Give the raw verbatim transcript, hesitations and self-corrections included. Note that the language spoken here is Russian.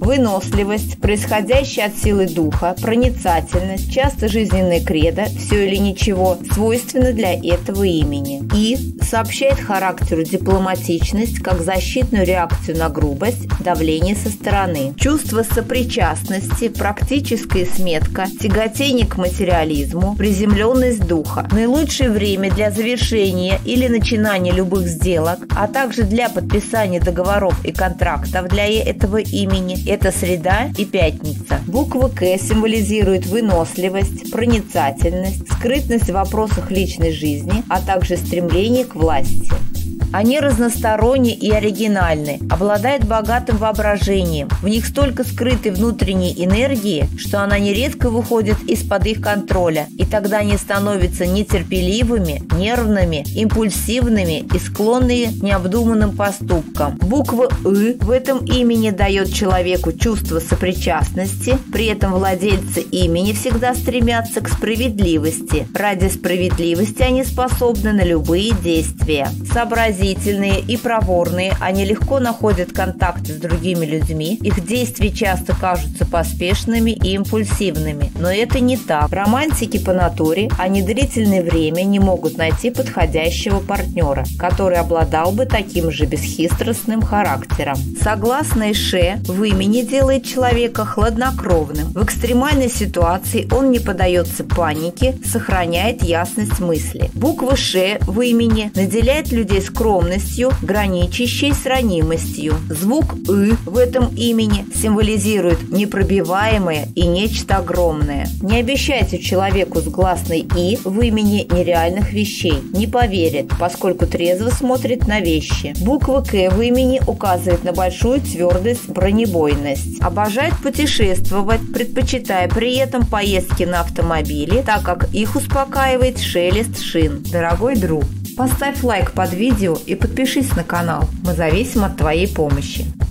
Выносливость, происходящая от силы духа, проницательность, часто жизненная кредо, все или ничего, свойственно для этого имени. И сообщает характеру дипломатичность как защитную реакцию на грубость, давление со стороны. Чувство сопричастности, практическая сметка, тяготение к материализму, приземленность духа. Наилучшее время для завершения или начинания любых сделок, а также для подписания договоров и контрактов для этого имени – это среда и пятница. Буква К символизирует выносливость, проницательность, скрытность в вопросах личной жизни, а также стремление к власти. Они разносторонни и оригинальны, обладают богатым воображением. В них столько скрытой внутренней энергии, что она нередко выходит из-под их контроля, и тогда они становятся нетерпеливыми, нервными, импульсивными и склонные к необдуманным поступкам. Буква «ы» в этом имени дает человеку чувство сопричастности, при этом владельцы имени всегда стремятся к справедливости. Ради справедливости они способны на любые действия. Сообразительные и проворные, они легко находят контакты с другими людьми, их действия часто кажутся поспешными и импульсивными, но это не так. Романтики по натуре, они длительное время не могут найти подходящего партнера, который обладал бы таким же бесхитростным характером. Согласное «ше» в имени делает человека хладнокровным. В экстремальной ситуации он не поддается панике, сохраняет ясность мысли. Буква «ше» в имени наделяет людей скромностью, граничащей с ранимостью. Звук «ы» в этом имени символизирует непробиваемое и нечто огромное. Не обещайте человеку с гласной «и» в имени нереальных вещей. Не поверит, поскольку трезво смотрит на вещи. Буква «к» в имени указывает на большую твердость, бронебойность. Обожает путешествовать, предпочитая при этом поездки на автомобиле, так как их успокаивает шелест шин. Дорогой друг, поставь лайк под видео и подпишись на канал. Мы зависим от твоей помощи.